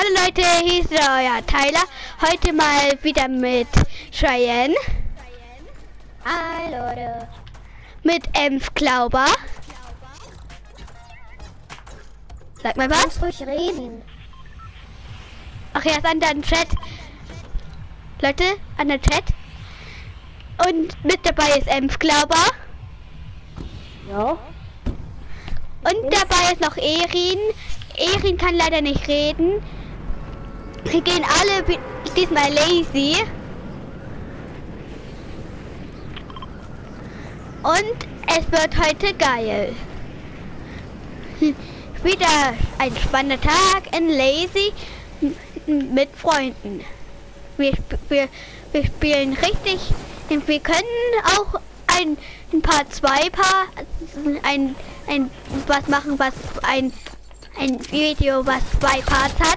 Hallo Leute, hier ist euer Tyler. Heute mal wieder mit Cheyenne. Hallo Leute. Mit Klauber. Sag mal was. Kannst ruhig reden. Ach ja, ist an den Chat. Leute, an den Chat. Und mit dabei ist Klauber. Ja. Und dabei ist noch Erin. Erin kann leider nicht reden. Wir gehen alle diesmal lazy. Und es wird heute geil. Wieder ein spannender Tag in Lazy mit Freunden. Wir spielen richtig. Wir können auch ein Part 2 was machen, was ein Video, was 2 Parts hat.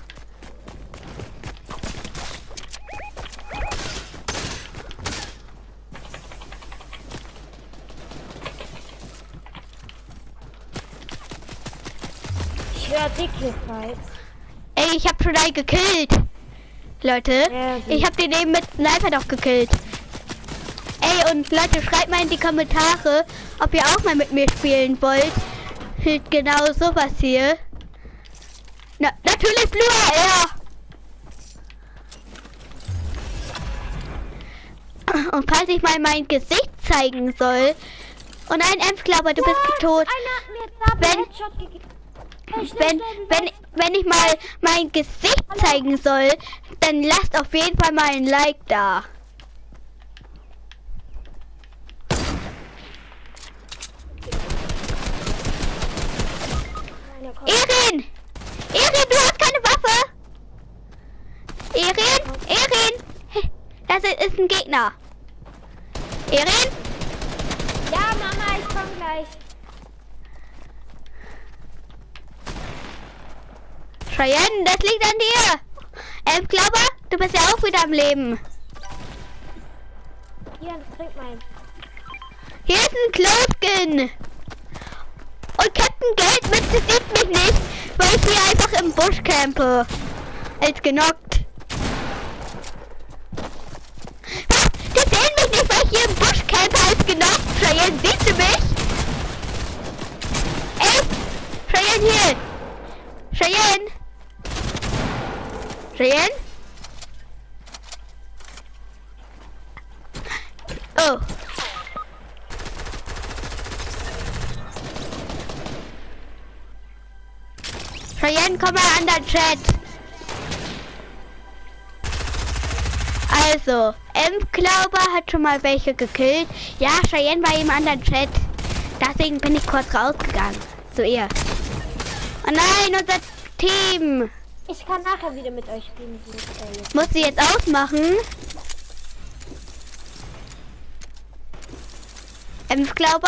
Ich höre dicke Fights. Ey, ich hab schon einen gekillt. Leute, Ja, ich hab den eben mit Sniper noch gekillt. Ey, und Leute, schreibt mal in die Kommentare, ob ihr auch mal mit mir spielen wollt. Genau sowas hier. Na, natürlich Blue, ja. Und falls ich mal mein Gesicht zeigen soll. Und ein Klauber, du bist tot. Wenn ich mal mein Gesicht zeigen soll, dann lasst auf jeden Fall mal ein Like da. Erin! Erin, du hast keine Waffe! Erin! Das ist ein Gegner. Erin? Ja, Mama, ich komm gleich. Cheyenne, das liegt an dir. Klauber, du bist ja auch wieder am Leben. Hier, trink mein. Hier ist ein Closkin. Und Captain Geldmütze sieht mich nicht, weil ich hier einfach im Busch campe. Als genockt. Was? Die sehen mich nicht, weil ich hier im Busch campe als genockt. Cheyenne, siehst du mich? Ey, Cheyenne hier. Cheyenne? Cheyenne? Oh. Cheyenne, komm mal an den Chat. Also, Klauber hat schon mal welche gekillt. Ja, Cheyenne war im anderen Chat. Deswegen bin ich kurz rausgegangen. Zu ihr. Oh nein, unser Team. Ich kann nachher wieder mit euch spielen. Muss sie jetzt ausmachen? Klauber?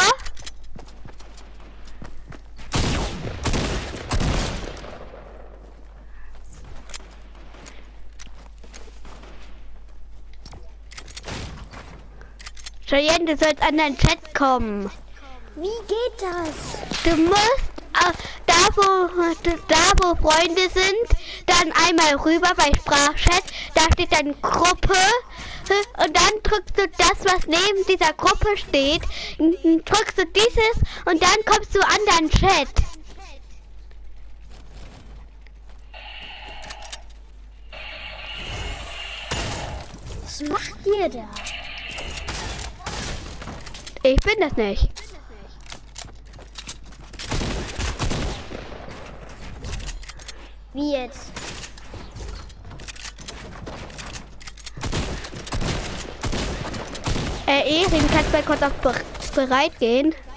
Cheyenne, du sollst an den Chat kommen. Wie geht das? Du musst da wo Freunde sind, dann einmal rüber bei Sprachchat, da steht dann Gruppe und dann drückst du das, was neben dieser Gruppe steht, drückst du dieses und dann kommst du an den Chat. Was macht ihr da? Ich bin das nicht. Wie jetzt? Erin, kannst du mal kurz auf bereit gehen?